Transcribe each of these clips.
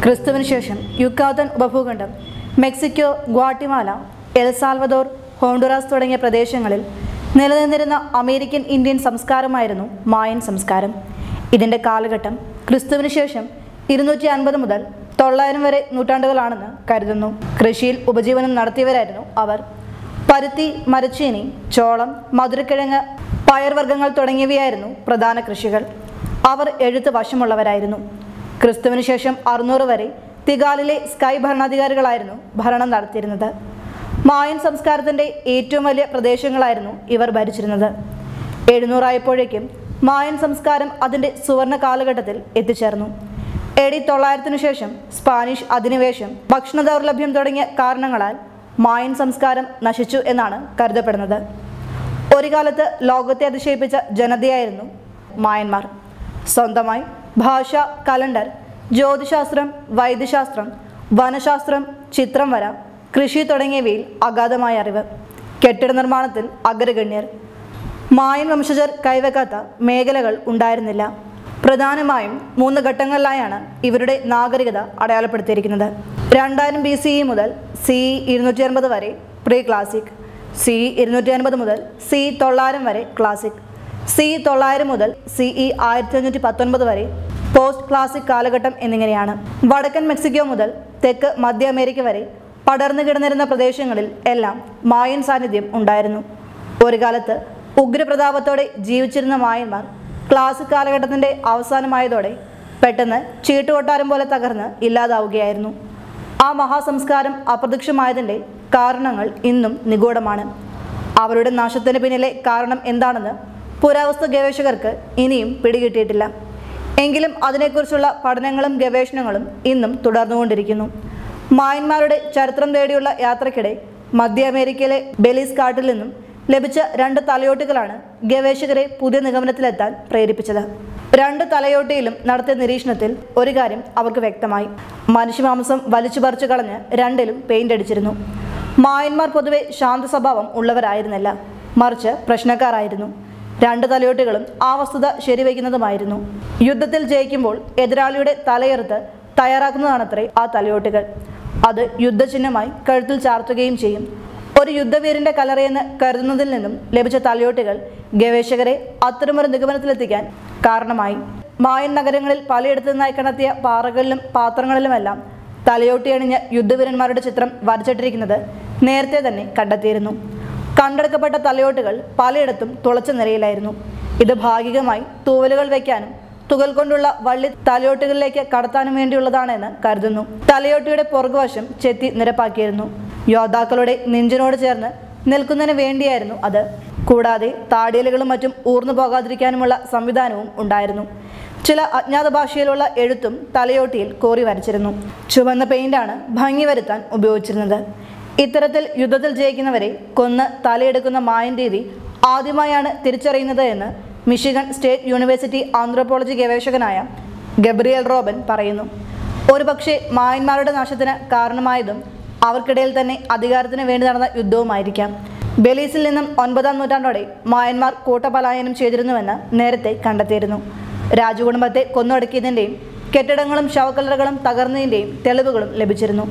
ക്രിസ്തുവിന് ശേഷം യുക്കാത്തൻ ഉപഭൂഖണ്ഡം, Mexico, Guatemala, El Salvador, Honduras തുടങ്ങിയ പ്രദേശങ്ങളിൽ നിലനിന്നിരുന്ന അമേരിക്കൻ ഇന്ത്യൻ സംസ്കാരമായിരുന്നു മായൻ സംസ്കാരം. ഇതിൻ്റെ കാലഘട്ടം ക്രിസ്തുവിന് ശേഷം 250 മുതൽ 900 വരെ നൂറ്റാണ്ടുകളാണെന്ന് കരുതുന്നു. കൃഷിയിൽ ഉപജീവനം നടത്തിയവരായിരുന്നു അവർ. പരുത്തി, മരച്ചീനി, ചോളം, മധുരക്കിഴങ്ങ്, പയർവർഗ്ഗങ്ങൾ തുടങ്ങിയവയായിരുന്നു പ്രധാന കൃഷികൾ. അവർ എഴുത്ത് വശമുള്ളവരായിരുന്നു. ക്രിസ്തുവിന് ശേഷം 600 വരെ തിഗാലിലെ സ്കൈ ഭരണാധികാരികളായിരുന്നു ഭരണം നടത്തിയിരുന്നത്. മായൻ സംസ്കാരത്തിൻ്റെ ഏറ്റവും വലിയ പ്രദേശങ്ങളായിരുന്നു ഇവർ ഭരിച്ചിരുന്നത്. 700 ആയപ്പോഴേക്കും മായൻ സംസ്കാരം അതിൻ്റെ സുവർണ കാലഘട്ടത്തിൽ എത്തിച്ചേർന്നു. AD 900 ശേഷം സ്പാനിഷ് അധിനിവേശം, ഭക്ഷണ ദൗർലഭ്യം തുടങ്ങിയ കാരണങ്ങളാൽ മായൻ സംസ്കാരം നശിച്ചു എന്നാണ് കരുതപ്പെടുന്നത്. ഒരു കാലത്ത് ലോകത്തെ അതിശയിപ്പിച്ച ജനതയായിരുന്നു മായന്മാർ. സ്വന്തമായി ഭാഷ, കലണ്ടർ, ജ്യോതിശാസ്ത്രം, വൈദ്യശാസ്ത്രം, വനശാസ്ത്രം, ചിത്രം വര, കൃഷി തുടങ്ങിയവയിൽ അഗാധമായ അറിവ്. കെട്ടിട നിർമ്മാണത്തിൽ അഗ്രഗണ്യർ. മായൻ വംശജർ കൈവെക്കാത്ത മേഖലകൾ ഉണ്ടായിരുന്നില്ല. പ്രധാനമായും 3 ഘട്ടങ്ങളിലായാണ് ഇവരുടെ നാഗരികത അടയാളപ്പെടുത്തിയിരിക്കുന്നത്. 2000 BCE മുതൽ CE 250 വരെ പ്രീ ക്ലാസിക്, CE 250 മുതൽ CE 900 വരെ ക്ലാസിക്, CE 900 മുതൽ CE 1519 വരെ പോസ്റ്റ് ക്ലാസിക് കാലഘട്ടം എന്നിങ്ങനെയാണ്. വടക്കൻ മെക്സിക്കോ മുതൽ തെക്ക് മധ്യ അമേരിക്ക വരെ പടർന്നു കിടന്നിരുന്ന പ്രദേശങ്ങളിൽ എല്ലാം മായൻ സാന്നിധ്യം ഉണ്ടായിരുന്നു. ഒരു കാലത്ത് ഉഗ്രപ്രതാപത്തോടെ ജീവിച്ചിരുന്ന മായന്മാർ ക്ലാസിക് കാലഘട്ടത്തിൻ്റെ അവസാനമായതോടെ പെട്ടെന്ന് ചീട്ടുകൊട്ടാരം പോലെ തകർന്ന് ഇല്ലാതാവുകയായിരുന്നു. ആ മഹാസംസ്കാരം അപ്രത്യക്ഷമായതിൻ്റെ കാരണങ്ങൾ ഇന്നും നിഗൂഢമാണ്. അവരുടെ നാശത്തിന് പിന്നിലെ കാരണം എന്താണെന്ന് പുരാവസ്തു ഗവേഷകർക്ക് ഇനിയും പിടികിട്ടിയിട്ടില്ല. എങ്കിലും അതിനെക്കുറിച്ചുള്ള പഠനങ്ങളും ഗവേഷണങ്ങളും ഇന്നും തുടർന്നുകൊണ്ടിരിക്കുന്നു. മായന്മാരുടെ ചരിത്രം തേടിയുള്ള യാത്രയ്ക്കിടെ മധ്യ അമേരിക്കയിലെ ബെലീസ് കാട്ടിൽ നിന്നും ലഭിച്ച 2 തലയോട്ടികളാണ് ഗവേഷകരെ പുതിയ നിഗമനത്തിലെത്താൻ പ്രേരിപ്പിച്ചത്. 2 തലയോട്ടിയിലും നടത്തിയ നിരീക്ഷണത്തിൽ ഒരു കാര്യം അവർക്ക് വ്യക്തമായി. മനുഷ്യമാംസം വലിച്ചു പറിച്ചു കളഞ്ഞ് 2ലും പെയിന്റ് അടിച്ചിരുന്നു. മായന്മാർ പൊതുവെ ശാന്ത സ്വഭാവം ഉള്ളവരായിരുന്നില്ല, മറിച്ച് പ്രശ്നക്കാരായിരുന്നു. 2 തലയോട്ടികളും ആ വസ്തുത ശരിവയ്ക്കുന്നതുമായിരുന്നു. യുദ്ധത്തിൽ ജയിക്കുമ്പോൾ എതിരാളിയുടെ തലയെറുത്ത് തയ്യാറാക്കുന്നതാണത്രേ ആ തലയോട്ടികൾ. അത് യുദ്ധചിഹ്നമായി കഴുത്തിൽ ചാർത്തുകയും ചെയ്യും. ഒരു യുദ്ധവീരന്റെ കലറയെന്ന് കരുതുന്നതിൽ നിന്നും ലഭിച്ച തലയോട്ടികൾ ഗവേഷകരെ അത്തരമൊരു നിഗമനത്തിലെത്തിക്കാൻ കാരണമായി. മായൻ നഗരങ്ങളിൽ പലയിടത്തു നിന്നായി കണ്ടെത്തിയ പാറകളിലും പാത്രങ്ങളിലുമെല്ലാം തലയോട്ടി അണിഞ്ഞ യുദ്ധവീരന്മാരുടെ ചിത്രം വരച്ചിട്ടിരിക്കുന്നത് നേരത്തെ തന്നെ കണ്ടെത്തിയിരുന്നു. കണ്ടെടുക്കപ്പെട്ട തലയോട്ടുകൾ പലയിടത്തും തുളച്ച നിലയിലായിരുന്നു. ഇത് ഭാഗികമായി തൂവലുകൾ വയ്ക്കാനും തുകൽ കൊണ്ടുള്ള വള്ളി തലയോട്ടുകളിലേക്ക് കടത്താനും വേണ്ടിയുള്ളതാണെന്ന് കരുതുന്നു. തലയോട്ടിയുടെ പുറകുവശം ചെത്തി നിരപ്പാക്കിയിരുന്നു. യോദ്ധാക്കളുടെ നെഞ്ചിനോട് ചേർന്ന് നിൽക്കുന്നതിന് വേണ്ടിയായിരുന്നു അത്. കൂടാതെ താടിയലുകളും മറ്റും ഊർന്നു പോകാതിരിക്കാനുമുള്ള സംവിധാനവും ഉണ്ടായിരുന്നു. ചില അജ്ഞാത ഭാഷയിലുള്ള എഴുത്തും തലയോട്ടിയിൽ കോറി വരച്ചിരുന്നു. ചുവന്ന പെയിന്റാണ് ഭംഗി വരുത്താൻ ഉപയോഗിച്ചിരുന്നത്. ഇത്തരത്തിൽ യുദ്ധത്തിൽ ജയിക്കുന്നവരെ കൊന്ന് തലയെടുക്കുന്ന മായൻ രീതി ആദ്യമായാണ് തിരിച്ചറിയുന്നത് എന്ന് മിഷിഗൺ സ്റ്റേറ്റ് യൂണിവേഴ്സിറ്റി ആന്ത്രോപോളജി ഗവേഷകനായ ഗബ്രിയേൽ റോബൻ പറയുന്നു. ഒരുപക്ഷെ മായന്മാരുടെ നാശത്തിന് കാരണമായതും അവർക്കിടയിൽ തന്നെ അധികാരത്തിന് വേണ്ടി നടന്ന യുദ്ധവുമായിരിക്കാം. ബെലീസിൽ നിന്നും 9ാം നൂറ്റാണ്ടോടെ മായന്മാർ കൂട്ടപലായനം ചെയ്തിരുന്നുവെന്ന് നേരത്തെ കണ്ടെത്തിയിരുന്നു. രാജകുടുംബത്തെ കൊന്നൊടുക്കിയതിൻ്റെയും കെട്ടിടങ്ങളും ശവക്കല്ലറകളും തകർന്നതിൻ്റെയും തെളിവുകളും ലഭിച്ചിരുന്നു.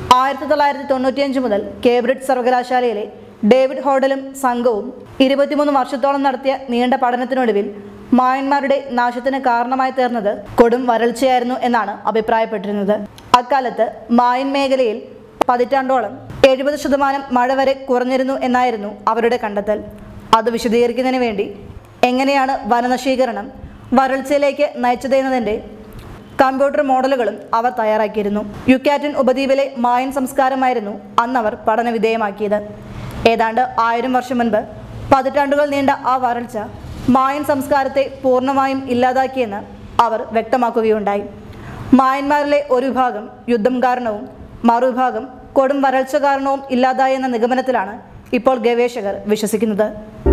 1995 മുതൽ കേംബ്രിഡ്ജ് സർവകലാശാലയിലെ ഡേവിഡ് ഹോഡലും സംഘവും 23 വർഷത്തോളം നടത്തിയ നീണ്ട പഠനത്തിനൊടുവിൽ മായന്മാരുടെ നാശത്തിന് കാരണമായി തീർന്നത് കൊടും വരൾച്ചയായിരുന്നു എന്നാണ് അഭിപ്രായപ്പെട്ടിരുന്നത്. അക്കാലത്ത് മായൻ മേഖലയിൽ പതിറ്റാണ്ടോളം 70% മഴ വരെ കുറഞ്ഞിരുന്നു എന്നായിരുന്നു അവരുടെ കണ്ടെത്തൽ. അത് വിശദീകരിക്കുന്നതിന് വേണ്ടി എങ്ങനെയാണ് വനനശീകരണം വരൾച്ചയിലേക്ക് നയിച്ചതെന്നതിൻ്റെ കമ്പ്യൂട്ടർ മോഡലുകളും അവർ തയ്യാറാക്കിയിരുന്നു. യുക്കാറ്റൻ ഉപദ്വീപിലെ മായൻ സംസ്കാരമായിരുന്നു അന്നവർ പഠനവിധേയമാക്കിയത്. ഏതാണ്ട് 1000 വർഷം മുൻപ് പതിറ്റാണ്ടുകൾ നീണ്ട ആ വരൾച്ച മായൻ സംസ്കാരത്തെ പൂർണ്ണമായും ഇല്ലാതാക്കിയെന്ന് അവർ വ്യക്തമാക്കുകയുണ്ടായി. മായന്മാരിലെ ഒരു വിഭാഗം യുദ്ധം കാരണവും മറുവിഭാഗം കൊടും വരൾച്ച കാരണവും ഇല്ലാതായെന്ന നിഗമനത്തിലാണ് ഇപ്പോൾ ഗവേഷകർ വിശ്വസിക്കുന്നത്.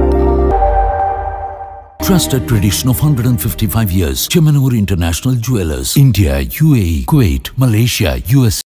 Trusted tradition of 155 years. Chemanur International Jewelers. India, UAE, Kuwait, Malaysia, USA.